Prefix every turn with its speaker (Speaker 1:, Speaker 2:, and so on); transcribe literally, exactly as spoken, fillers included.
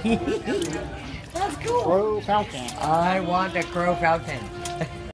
Speaker 1: That's cool.
Speaker 2: Crow fountain.
Speaker 1: I want a crow fountain.